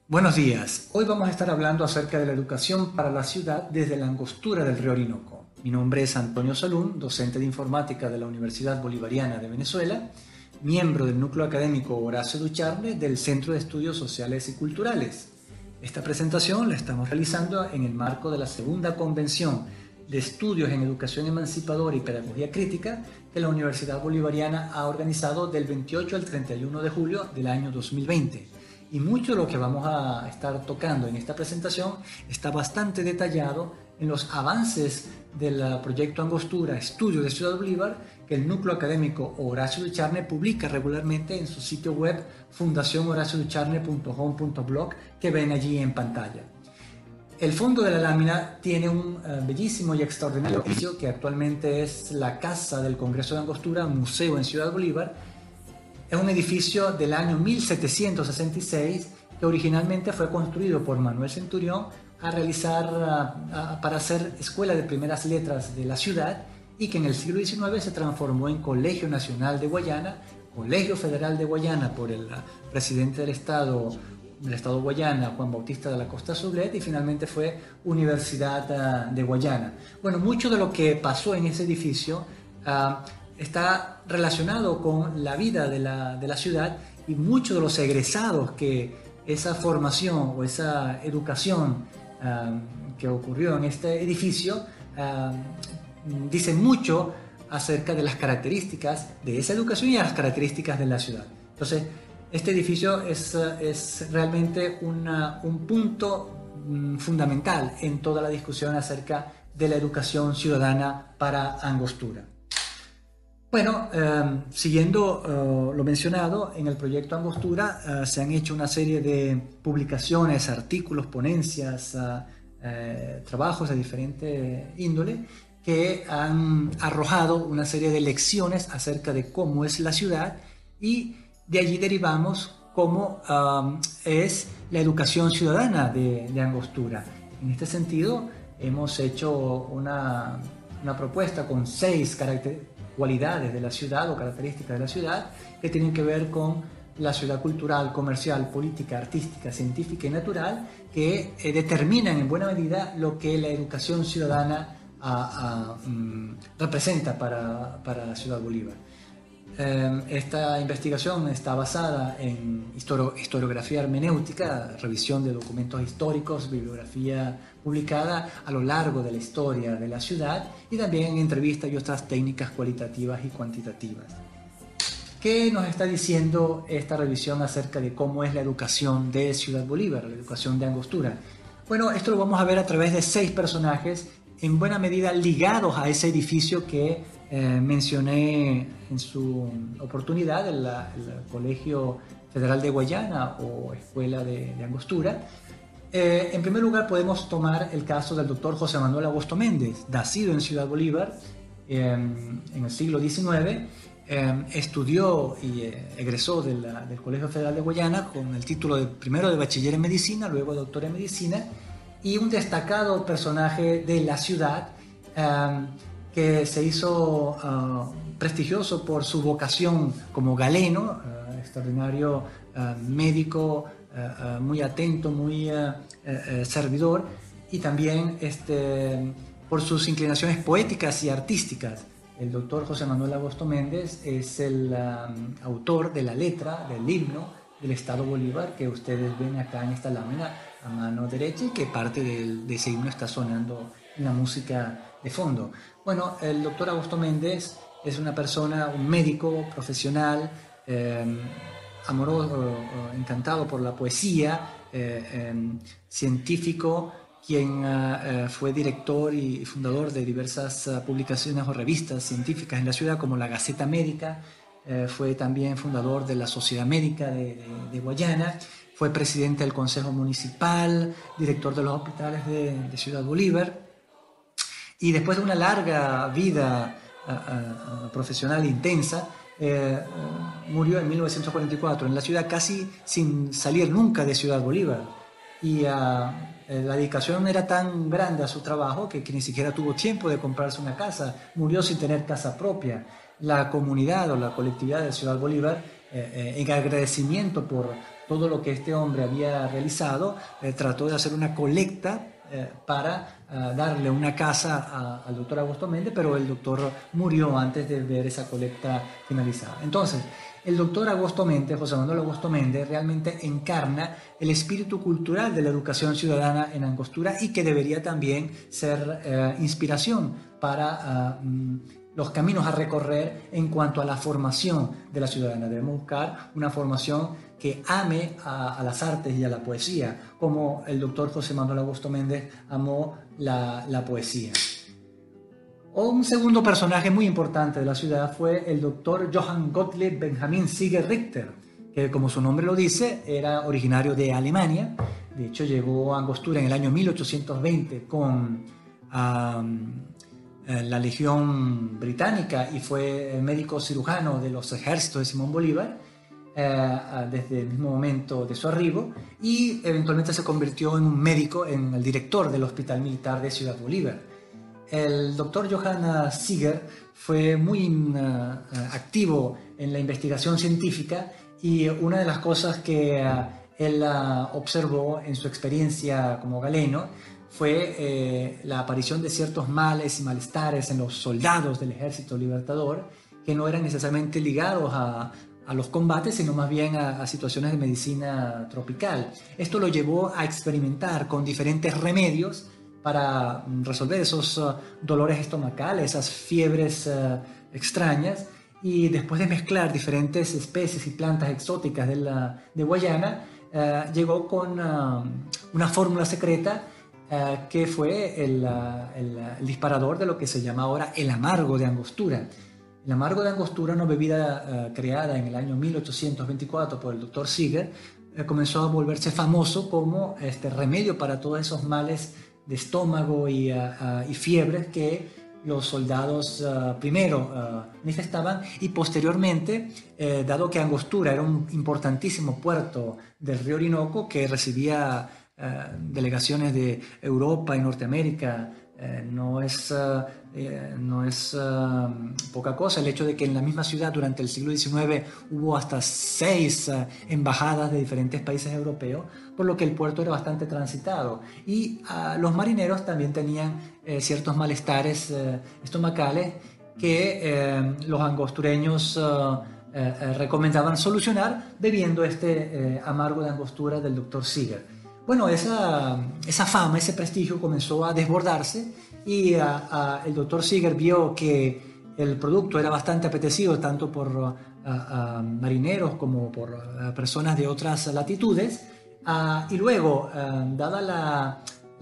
Buenos días. Hoy vamos a estar hablando acerca de la educación para la ciudad desde la angostura del río Orinoco. Mi nombre es Antonio Salún, docente de informática de la Universidad Bolivariana de Venezuela, miembro del núcleo académico Horacio Ducharme del Centro de Estudios Sociales y Culturales. Esta presentación la estamos realizando en el marco de la segunda convención de estudios en educación emancipadora y pedagogía crítica que la Universidad Bolivariana ha organizado del 28 al 31 de julio del año 2020. Y mucho de lo que vamos a estar tocando en esta presentación está bastante detallado en los avances del proyecto Angostura, Estudio de Ciudad Bolívar, que el núcleo académico Horacio Ducharme publica regularmente en su sitio web fundacionhoracioducharme.home.blog, que ven allí en pantalla. El fondo de la lámina tiene un bellísimo y extraordinario edificio que actualmente es la Casa del Congreso de Angostura, museo en Ciudad Bolívar. Es un edificio del año 1766 que originalmente fue construido por Manuel Centurión para hacer escuela de primeras letras de la ciudad y que en el siglo XIX se transformó en Colegio Nacional de Guayana, Colegio Federal de Guayana por el presidente del Estado Guayana, Juan Bautista de la Costa Sublet, y finalmente fue Universidad de Guayana. Bueno, mucho de lo que pasó en ese edificio está relacionado con la vida de la ciudad, y muchos de los egresados que esa formación o esa educación que ocurrió en este edificio dicen mucho acerca de las características de esa educación y las características de la ciudad. Entonces, este edificio es realmente un punto fundamental en toda la discusión acerca de la educación ciudadana para Angostura. Bueno, siguiendo lo mencionado, en el proyecto Angostura se han hecho una serie de publicaciones, artículos, ponencias, trabajos de diferente índole que han arrojado una serie de lecciones acerca de cómo es la ciudad, y de allí derivamos cómo es la educación ciudadana de Angostura. En este sentido, hemos hecho una propuesta con 6 cualidades de la ciudad o características de la ciudad que tienen que ver con la ciudad cultural, comercial, política, artística, científica y natural, que determinan en buena medida lo que la educación ciudadana representa para la ciudad Bolívar. Esta investigación está basada en historiografía hermenéutica, revisión de documentos históricos, bibliografía publicada a lo largo de la historia de la ciudad, y también en entrevistas y otras técnicas cualitativas y cuantitativas. ¿Qué nos está diciendo esta revisión acerca de cómo es la educación de Ciudad Bolívar, la educación de Angostura? Bueno, esto lo vamos a ver a través de 6 personajes, en buena medida ligados a ese edificio que mencioné en su oportunidad, el Colegio Federal de Guayana o Escuela de Angostura. En primer lugar, podemos tomar el caso del doctor José Manuel Agosto Méndez, nacido en Ciudad Bolívar en el siglo XIX. Estudió y egresó del Colegio Federal de Guayana con el título primero de bachiller en medicina, luego de doctor en medicina, y un destacado personaje de la ciudad que se hizo prestigioso por su vocación como galeno, extraordinario médico, muy atento, muy servidor, y también por sus inclinaciones poéticas y artísticas. El doctor José Manuel Agosto Méndez es el autor de la letra del himno del Estado Bolívar que ustedes ven acá en esta lámina a mano derecha, y que parte de ese himno está sonando en la música de fondo. Bueno, el doctor Agosto Méndez es una persona, un médico profesional, amoroso, encantado por la poesía, científico, quien fue director y fundador de diversas publicaciones o revistas científicas en la ciudad, como la Gaceta Médica. Fue también fundador de la Sociedad Médica de Guayana, fue presidente del Consejo Municipal, director de los hospitales de Ciudad Bolívar, y después de una larga vida profesional intensa, murió en 1944 en la ciudad, casi sin salir nunca de Ciudad Bolívar. Y la dedicación era tan grande a su trabajo que ni siquiera tuvo tiempo de comprarse una casa, murió sin tener casa propia. La comunidad o la colectividad de Ciudad Bolívar, en agradecimiento por todo lo que este hombre había realizado, trató de hacer una colecta para darle una casa al doctor Augusto Méndez, pero el doctor murió antes de ver esa colecta finalizada. Entonces, el doctor Augusto Méndez, José Manuel Augusto Méndez, realmente encarna el espíritu cultural de la educación ciudadana en Angostura y que debería también ser inspiración para los caminos a recorrer en cuanto a la formación de la ciudadana. Debemos buscar una formación que ame a las artes y a la poesía, como el doctor José Manuel Augusto Méndez amó la poesía. Un segundo personaje muy importante de la ciudad fue el doctor Johann Gottlieb Benjamin Siger Richter, que, como su nombre lo dice, era originario de Alemania. De hecho, llegó a Angostura en el año 1820 con la Legión Británica y fue médico cirujano de los ejércitos de Simón Bolívar desde el mismo momento de su arribo, y eventualmente se convirtió en un médico, en el director del Hospital Militar de Ciudad Bolívar. El doctor Johann Siger fue muy activo en la investigación científica, y una de las cosas que él observó en su experiencia como galeno fue la aparición de ciertos males y malestares en los soldados del Ejército Libertador, que no eran necesariamente ligados a los combates, sino más bien a situaciones de medicina tropical. Esto lo llevó a experimentar con diferentes remedios para resolver esos dolores estomacales, esas fiebres extrañas, y después de mezclar diferentes especies y plantas exóticas de Guayana, llegó con una fórmula secreta que fue el disparador de lo que se llama ahora el amargo de Angostura. El amargo de Angostura, una bebida creada en el año 1824 por el doctor Siger, comenzó a volverse famoso como remedio para todos esos males de estómago y fiebres que los soldados primero manifestaban, y posteriormente, dado que Angostura era un importantísimo puerto del río Orinoco que recibía delegaciones de Europa y Norteamérica, no es poca cosa el hecho de que en la misma ciudad durante el siglo XIX hubo hasta 6 embajadas de diferentes países europeos, por lo que el puerto era bastante transitado, y los marineros también tenían ciertos malestares estomacales que los angostureños recomendaban solucionar bebiendo amargo de Angostura del doctor Siger. Bueno, esa fama, ese prestigio comenzó a desbordarse, y el doctor Siger vio que el producto era bastante apetecido tanto por marineros como por personas de otras latitudes, y luego, dada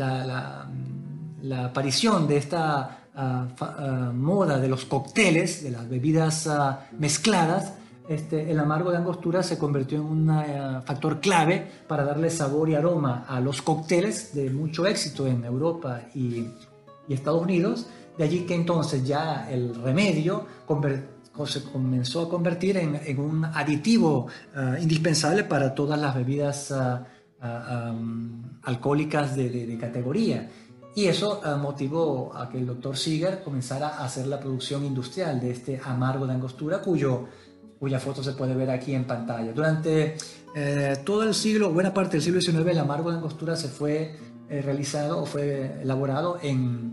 la aparición de esta moda de los cócteles, de las bebidas mezcladas, el amargo de Angostura se convirtió en un factor clave para darle sabor y aroma a los cócteles, de mucho éxito en Europa y Estados Unidos. De allí que entonces ya el remedio se comenzó a convertir en un aditivo indispensable para todas las bebidas alcohólicas de categoría. Y eso motivó a que el doctor Siger comenzara a hacer la producción industrial de este amargo de Angostura, cuya foto se puede ver aquí en pantalla. Durante todo el siglo, buena parte del siglo XIX, el amargo de Angostura se fue realizado o fue elaborado en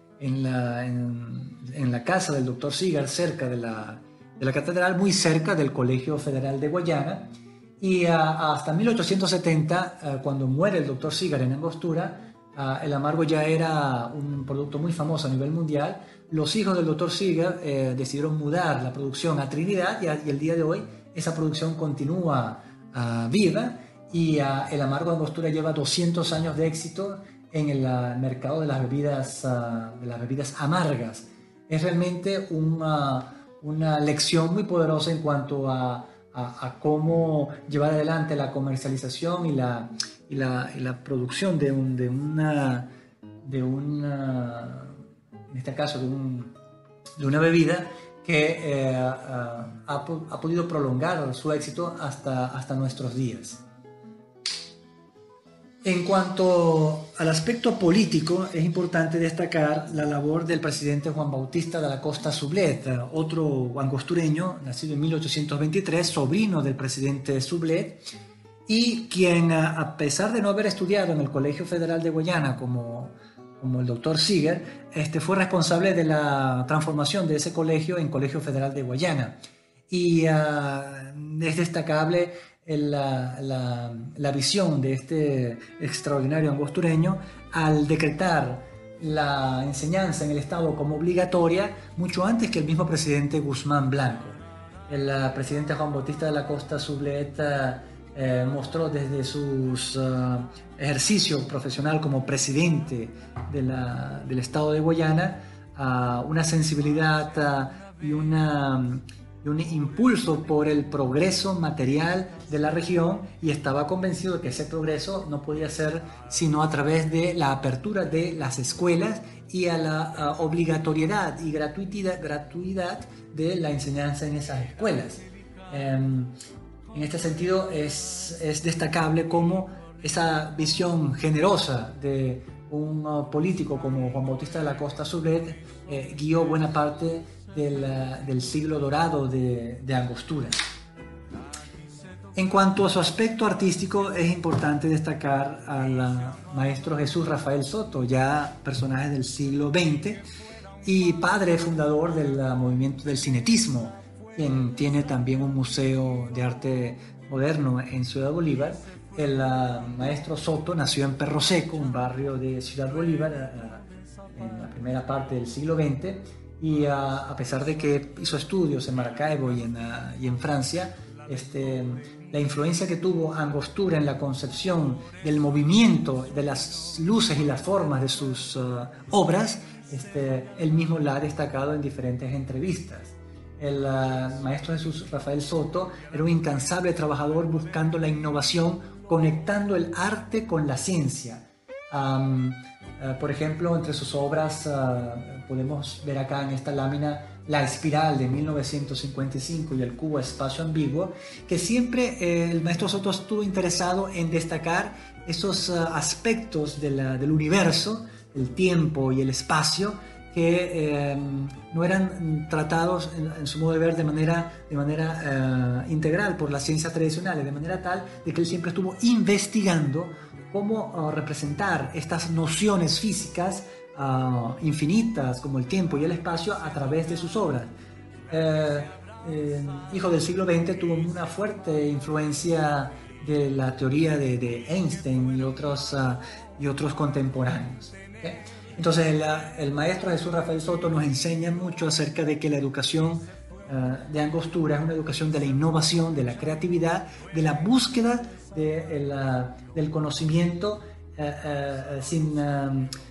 la casa del doctor Siger, cerca de la catedral, muy cerca del Colegio Federal de Guayana, y hasta 1870, cuando muere el doctor Siger en Angostura, el amargo ya era un producto muy famoso a nivel mundial. Los hijos del doctor Siger decidieron mudar la producción a Trinidad, y el día de hoy esa producción continúa viva, y el amargo de Angostura lleva 200 años de éxito en el mercado de las bebidas amargas. Es realmente una lección muy poderosa en cuanto a cómo llevar adelante la comercialización y la producción de una bebida que ha podido prolongar su éxito hasta nuestros días. En cuanto al aspecto político, es importante destacar la labor del presidente Juan Bautista de la Costa Sublet, otro angostureño, nacido en 1823, sobrino del presidente Sublet, y quien, a pesar de no haber estudiado en el Colegio Federal de Guayana como el doctor Seeger, fue responsable de la transformación de ese colegio en Colegio Federal de Guayana. Y es destacable la visión de este extraordinario angostureño al decretar la enseñanza en el Estado como obligatoria mucho antes que el mismo presidente Guzmán Blanco. El presidente Juan Bautista de la Costa Sublet mostró desde sus ejercicio profesional como presidente del Estado de Guayana una sensibilidad y un impulso por el progreso material de la región, y estaba convencido de que ese progreso no podía ser sino a través de la apertura de las escuelas y a la obligatoriedad y gratuidad de la enseñanza en esas escuelas. En este sentido es destacable cómo esa visión generosa de un político como Juan Bautista de la Costa Sublet guió buena parte del siglo dorado de Angostura. En cuanto a su aspecto artístico, es importante destacar al maestro Jesús Rafael Soto, ya personaje del siglo XX y padre fundador del movimiento del cinetismo, quien tiene también un museo de arte moderno en Ciudad Bolívar. El maestro Soto nació en Perro Seco, un barrio de Ciudad Bolívar, en la primera parte del siglo XX, y a pesar de que hizo estudios en Maracaibo y en Francia, la influencia que tuvo Angostura en la concepción del movimiento, de las luces y las formas de sus obras, él mismo la ha destacado en diferentes entrevistas. El maestro Jesús Rafael Soto era un incansable trabajador buscando la innovación, conectando el arte con la ciencia. Por ejemplo, entre sus obras podemos ver acá en esta lámina La Espiral de 1955 y el Cubo Espacio Ambiguo, que siempre el maestro Soto estuvo interesado en destacar esos aspectos del universo, el tiempo y el espacio, que no eran tratados en su modo de ver de manera integral por las ciencias tradicionales, de manera tal de que él siempre estuvo investigando cómo representar estas nociones físicas infinitas como el tiempo y el espacio a través de sus obras. Hijo del siglo XX, tuvo una fuerte influencia de la teoría de Einstein y otros contemporáneos. ¿Okay? Entonces el maestro Jesús Rafael Soto nos enseña mucho acerca de que la educación de Angostura es una educación de la innovación, de la creatividad, de la búsqueda del conocimiento sin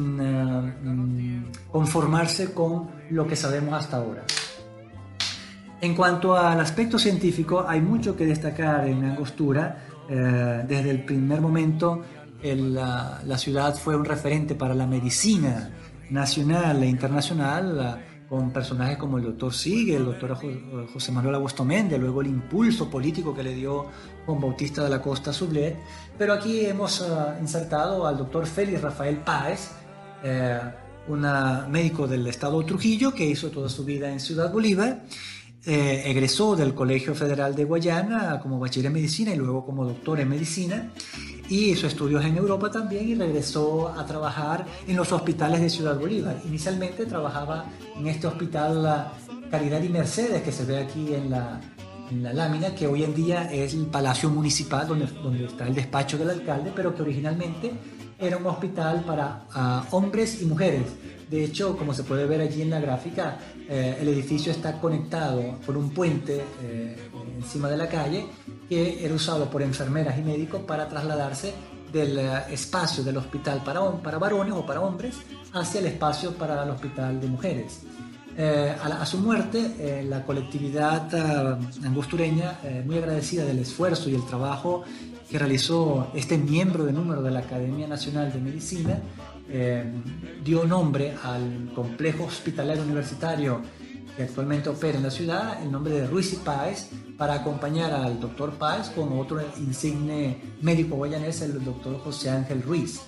conformarse con lo que sabemos hasta ahora. En cuanto al aspecto científico, hay mucho que destacar en Angostura. Desde el primer momento, la ciudad fue un referente para la medicina nacional e internacional, con personajes como el doctor Seeger, el doctor José Manuel Augusto Méndez, luego el impulso político que le dio Juan Bautista de la Costa Sublet. Pero aquí hemos insertado al doctor Félix Rafael Páez, un médico del estado de Trujillo que hizo toda su vida en Ciudad Bolívar. Egresó del Colegio Federal de Guayana como bachiller en medicina y luego como doctor en medicina, y hizo estudios en Europa también y regresó a trabajar en los hospitales de Ciudad Bolívar. Inicialmente trabajaba en este hospital Caridad y Mercedes, que se ve aquí en la lámina, que hoy en día es el Palacio Municipal donde está el despacho del alcalde, pero que originalmente era un hospital para hombres y mujeres. De hecho, como se puede ver allí en la gráfica, el edificio está conectado por un puente encima de la calle que era usado por enfermeras y médicos para trasladarse del espacio del hospital para varones o para hombres hacia el espacio para el hospital de mujeres. A su muerte, la colectividad angostureña, muy agradecida del esfuerzo y el trabajo que realizó este miembro de número de la Academia Nacional de Medicina, dio nombre al complejo hospitalario universitario que actualmente opera en la ciudad, el nombre de Ruiz y Páez, para acompañar al doctor Páez con otro insigne médico guayanés, el doctor José Ángel Ruiz.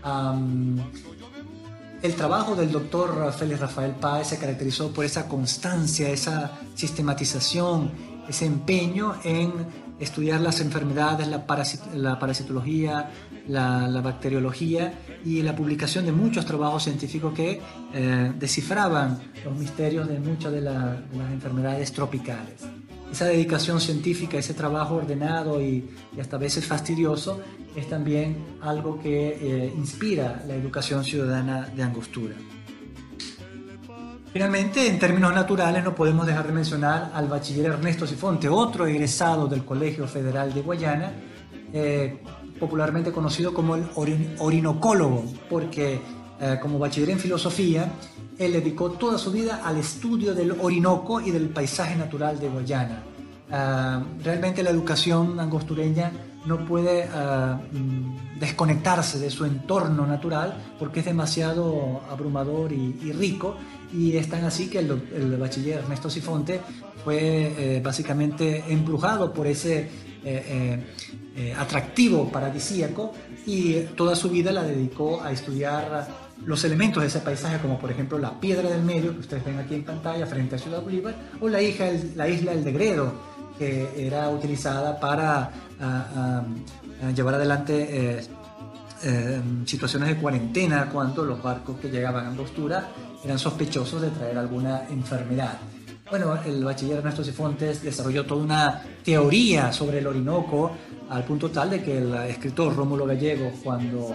El trabajo del doctor Félix Rafael Páez se caracterizó por esa constancia, esa sistematización, ese empeño en estudiar las enfermedades, la parasitología, la bacteriología y la publicación de muchos trabajos científicos que descifraban los misterios de muchas de las enfermedades tropicales. Esa dedicación científica, ese trabajo ordenado y hasta a veces fastidioso, es también algo que inspira la educación ciudadana de Angostura. Finalmente, en términos naturales, no podemos dejar de mencionar al bachiller Ernesto Sifonte, otro egresado del Colegio Federal de Guayana, popularmente conocido como el orinocólogo, porque como bachiller en filosofía, él dedicó toda su vida al estudio del Orinoco y del paisaje natural de Guayana. Realmente la educación angostureña no puede desconectarse de su entorno natural porque es demasiado abrumador y rico, y es tan así que el bachiller Ernesto Sifonte fue básicamente embrujado por ese atractivo paradisíaco, y toda su vida la dedicó a estudiar los elementos de ese paisaje, como por ejemplo la Piedra del Medio, que ustedes ven aquí en pantalla frente a Ciudad Bolívar, o la isla El Degredo, que era utilizada para llevar adelante situaciones de cuarentena cuando los barcos que llegaban a Angostura eran sospechosos de traer alguna enfermedad. Bueno, el bachiller Ernesto Sifontes desarrolló toda una teoría sobre el Orinoco, al punto tal de que el escritor Rómulo Gallego, cuando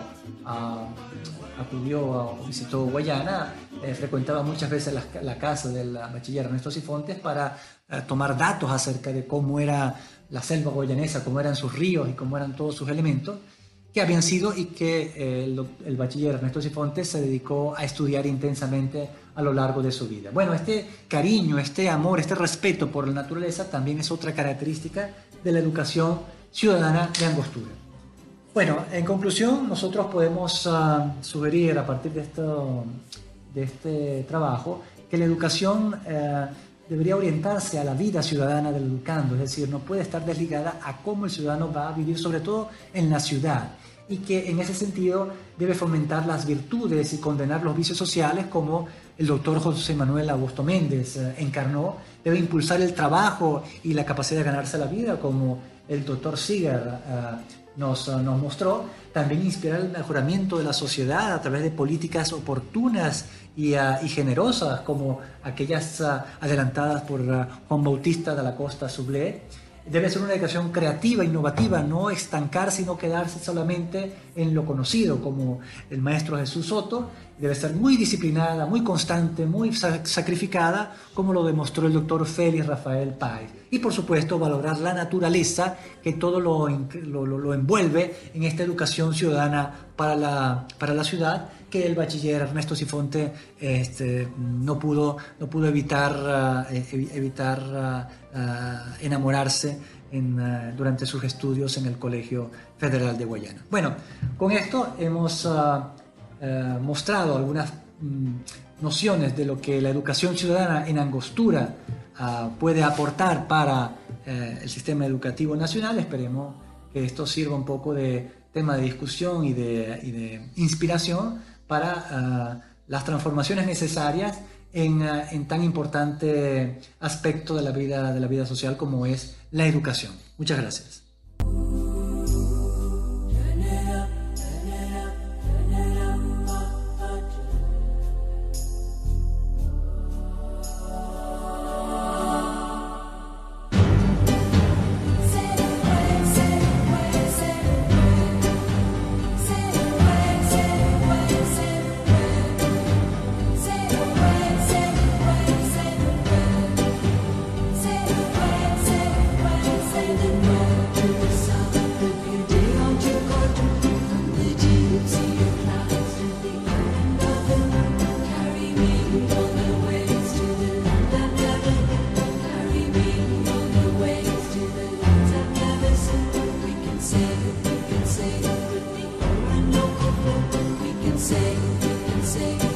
visitó Guayana, frecuentaba muchas veces la casa del bachiller Ernesto Sifontes para tomar datos acerca de cómo era la selva guayanesa, cómo eran sus ríos y cómo eran todos sus elementos, que habían sido y que el bachiller Ernesto Sifontes se dedicó a estudiar intensamente a lo largo de su vida. Bueno, este cariño, este amor, este respeto por la naturaleza también es otra característica de la educación ciudadana de Angostura. Bueno, en conclusión, nosotros podemos sugerir a partir de este trabajo que la educación debería orientarse a la vida ciudadana del educando, es decir, no puede estar desligada a cómo el ciudadano va a vivir, sobre todo en la ciudad, y que en ese sentido debe fomentar las virtudes y condenar los vicios sociales, como el doctor José Manuel Augusto Méndez encarnó. Debe impulsar el trabajo y la capacidad de ganarse la vida, como el doctor Seeger nos mostró. También inspirar el mejoramiento de la sociedad a través de políticas oportunas y generosas, como aquellas adelantadas por Juan Bautista de la Costa Sublé. Debe ser una educación creativa, innovativa, no estancarse y no quedarse solamente en lo conocido, como el maestro Jesús Soto. Debe ser muy disciplinada, muy constante, muy sacrificada, como lo demostró el doctor Félix Rafael Páez. Y por supuesto valorar la naturaleza, que todo lo envuelve en esta educación ciudadana para la ciudad, que el bachiller Ernesto Sifonte no pudo evitar enamorarse durante sus estudios en el Colegio Federal de Guayana. Bueno, con esto hemos mostrado algunas nociones de lo que la educación ciudadana en Angostura puede aportar para el sistema educativo nacional. Esperemos que esto sirva un poco de tema de discusión y de inspiración para las transformaciones necesarias en tan importante aspecto de la vida social como es la educación. Muchas gracias. Say